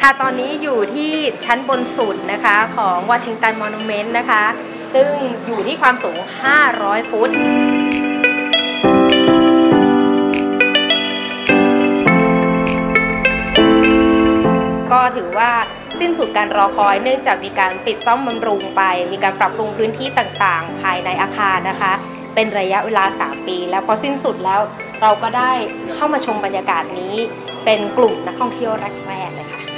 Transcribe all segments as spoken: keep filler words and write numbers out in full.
ค่ะตอนนี้อยู่ที่ชั้นบนสุดนะคะของวอชิงตันมอนูเมนต์นะคะซึ่งอยู่ที่ความสูงห้าร้อยฟุตก็ถือว่าสิ้นสุดการรอคอยเนื่องจากมีการปิดซ่อมบำรุงไปมีการปรับปรุงพื้นที่ต่างๆภายในอาคารนะคะเป็นระยะเวลาสามปีแล้วพอสิ้นสุดแล้วเราก็ได้เข้ามาชมบรรยากาศนี้เป็นกลุ่มนักท่องเที่ยวแรกๆเลยค่ะ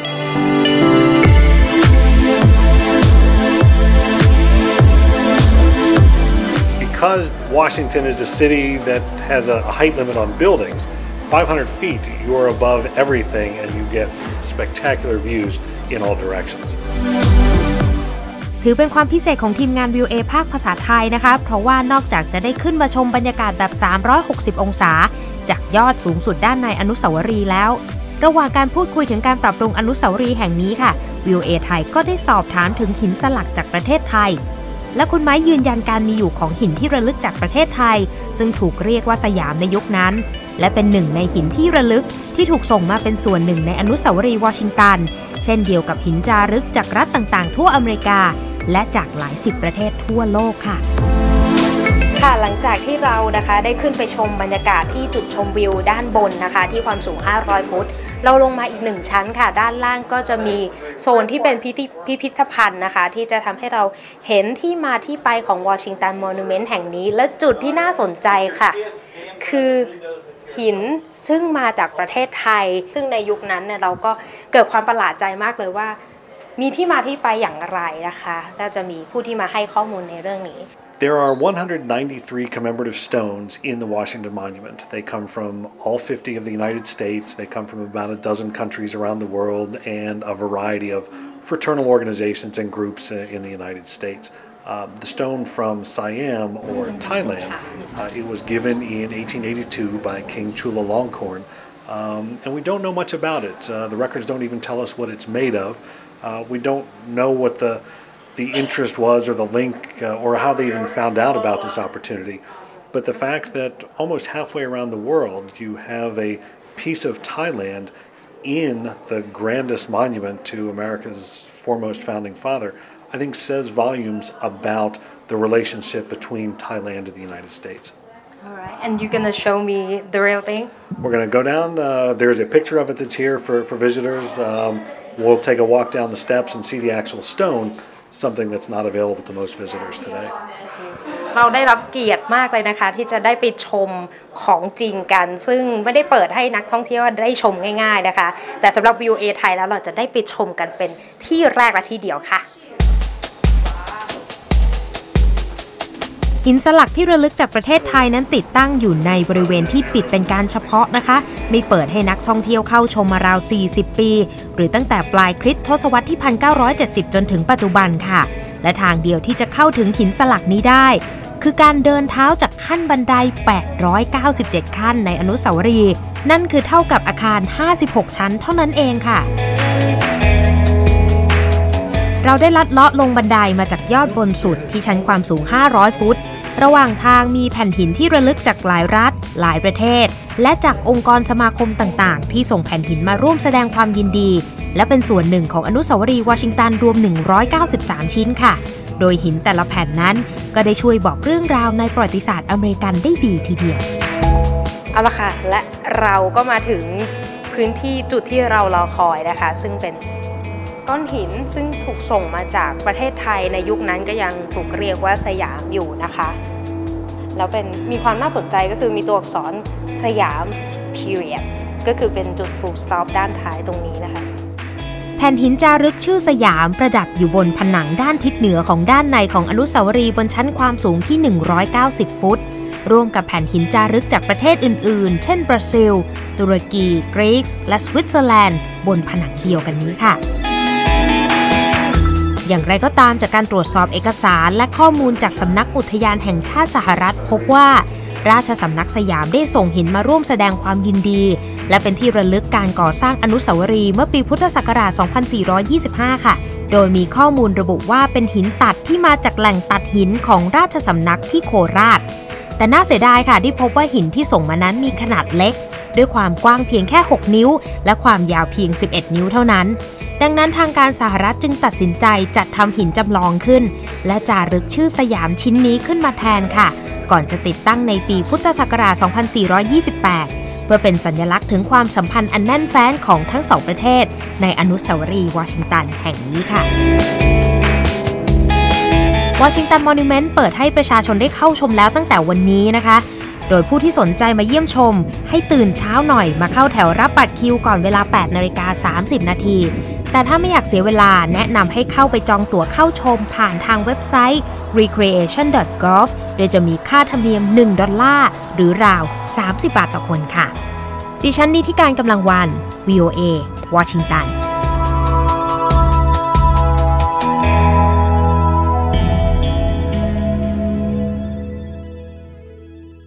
Because Washington is a city that has a height limit on buildings, five hundred feet, you are above everything and you get spectacular views in all directions. ถือเป็นความพิเศษของทีมงาน วี โอ เอ ภาคภาษาไทยนะคะเพราะว่านอกจากจะได้ขึ้นมาชมบรรยากาศแบบสามร้อยหกสิบองศาจากยอดสูงสุดด้านในอนุสาวรีย์แล้วระหว่างการพูดคุยถึงการปรับปรุงอนุสาวรีย์แห่งนี้ค่ะ วี โอ เอ ไทยก็ได้สอบถามถึงหินสลักจากประเทศไทยและคุณไม้ยืนยันการมีอยู่ของหินที่ระลึกจากประเทศไทยซึ่งถูกเรียกว่าสยามในยุคนั้นและเป็นหนึ่งในหินที่ระลึกที่ถูกส่งมาเป็นส่วนหนึ่งในอนุสาวรีย์วอชิงตันเช่นเดียวกับหินจารึกจากรัฐต่างๆทั่วอเมริกาและจากหลายสิบประเทศทั่วโลกค่ะค่ะหลังจากที่เรานะคะได้ขึ้นไปชมบรรยากาศที่จุดชมวิวด้านบนนะคะที่ความสูงห้าร้อยฟุตเราลงมาอีกหนึ่งชั้นค่ะด้านล่างก็จะมีโซนที่เป็นพิพิธภัณฑ์นะคะที่จะทำให้เราเห็นที่มาที่ไปของวอชิงตันมอนูเมนต์แห่งนี้และจุดที่น่าสนใจค่ะคือหินซึ่งมาจากประเทศไทยซึ่งในยุคนั้นเนี่ยเราก็เกิดความประหลาดใจมากเลยว่ามีที่มาที่ไปอย่างไรนะคะก็จะมีผู้ที่มาให้ข้อมูลในเรื่องนี้ There are one hundred ninety-three commemorative stones in the Washington Monument. They come from all fifty of the United States. They come from about a dozen countries around the world and a variety of fraternal organizations and groups in the United States. Uh, the stone from Siam or Thailand, uh, it was given in eighteen eighty-two by King Chulalongkorn. Um, and we don't know much about it. Uh, the records don't even tell us what it's made of. Uh, we don't know what the the interest was or the link uh, or how they even found out about this opportunity. But the fact that almost halfway around the world you have a piece of Thailand in the grandest monument to America's foremost founding father, I think says volumes about the relationship between Thailand and the United States. All right, and you're gonna show me the real thing? We're gonna go down, uh, there's a picture of it that's here for, for visitors. Um, we'll take a walk down the steps and see the actual stone.Something that's not available to most visitors today. เราได้รับเกียรติมากเลยนะคะที่จะได้ไปชมของจริงกันซึ่งไม่ได้เปิดให้นักท่องเที่ยวได้ชมง่ายๆนะคะแต่สำหรับ วี โอ เอ ไทยแล้วเราจะได้ไปชมกันเป็นที่แรกและที่เดียวค่ะหินสลักที่ระลึกจากประเทศไทยนั้นติดตั้งอยู่ในบริเวณที่ปิดเป็นการเฉพาะนะคะไม่เปิดให้นักท่องเที่ยวเข้าชมมาราวสี่สิบปีหรือตั้งแต่ปลายคริสต์ทศวรรษที่หนึ่งพันเก้าร้อยเจ็ดสิบจนถึงปัจจุบันค่ะและทางเดียวที่จะเข้าถึงหินสลักนี้ได้คือการเดินเท้าจากขั้นบันไดแปดร้อยเก้าสิบเจ็ดขั้นในอนุสาวรีย์นั่นคือเท่ากับอาคารห้าสิบหกชั้นเท่านั้นเองค่ะเราได้ลัดเลาะลงบันไดมาจากยอดบนสุดที่ชั้นความสูงห้าร้อยฟุตระหว่างทางมีแผ่นหินที่ระลึกจากหลายรัฐหลายประเทศและจากองค์กรสมาคมต่างๆที่ส่งแผ่นหินมาร่วมแสดงความยินดีและเป็นส่วนหนึ่งของอนุสาวรีย์วอชิงตันรวมหนึ่งร้อยเก้าสิบสามชิ้นค่ะโดยหินแต่ละแผ่นนั้นก็ได้ช่วยบอกเรื่องราวในประวัติศาสตร์อเมริกันได้ดีทีเดียวเอาละค่ะและเราก็มาถึงพื้นที่จุดที่เรารอคอยนะคะซึ่งเป็นก้อนหินซึ่งถูกส่งมาจากประเทศไทยในยุคนั้นก็ยังถูกเรียกว่าสยามอยู่นะคะแล้วเป็นมีความน่าสนใจก็คือมีตัวอักษรสยาม period ก็คือเป็นจุด full stop ด้านท้ายตรงนี้นะคะแผ่นหินจารึกชื่อสยามประดับอยู่บนผนังด้านทิศเหนือของด้านในของอนุสาวรีย์บนชั้นความสูงที่หนึ่งร้อยเก้าสิบฟุตร่วมกับแผ่นหินจารึกจากประเทศอื่นๆเช่นบราซิลตุรกีกรีซและสวิตเซอร์แลนด์บนผนังเดียวกันนี้ค่ะอย่างไรก็ตามจากการตรวจสอบเอกสารและข้อมูลจากสำนักอุทยานแห่งชาติสหรัฐพบว่าราชสำนักสยามได้ส่งหินมาร่วมแสดงความยินดีและเป็นที่ระลึกการก่อสร้างอนุสาวรีย์เมื่อปีพุทธศักราช สองพันสี่ร้อยยี่สิบห้า ค่ะโดยมีข้อมูลระบุว่าเป็นหินตัดที่มาจากแหล่งตัดหินของราชสำนักที่โคราชแต่น่าเสียดายค่ะที่พบว่าหินที่ส่งมานั้นมีขนาดเล็กด้วยความกว้างเพียงแค่หกนิ้วและความยาวเพียงสิบเอ็ดนิ้วเท่านั้นดังนั้นทางการสหรัฐจึงตัดสินใจจัดทำหินจำลองขึ้นและจารึกชื่อสยามชิ้นนี้ขึ้นมาแทนค่ะก่อนจะติดตั้งในปีพุทธศักราช สองพันสี่ร้อยยี่สิบแปด เพื่อเป็นสัญลักษณ์ถึงความสัมพันธ์อันแน่นแฟ้นของทั้งสองประเทศในอนุสาวรีย์วอชิงตันแห่งนี้ค่ะวอชิงตันมอนิวเมนต์เปิดให้ประชาชนได้เข้าชมแล้วตั้งแต่วันนี้นะคะโดยผู้ที่สนใจมาเยี่ยมชมให้ตื่นเช้าหน่อยมาเข้าแถวรับบัตรคิวก่อนเวลา แปดนาฬิกาสามสิบนาที แต่ถ้าไม่อยากเสียเวลาแนะนำให้เข้าไปจองตั๋วเข้าชมผ่านทางเว็บไซต์ recreation dot gov โดยจะมีค่าธรรมเนียมหนึ่งดอลลาร์หรือราวสามสิบบาทต่อคนค่ะดิฉันนิติการกำลังวัน วี โอ เอ วอชิงตัน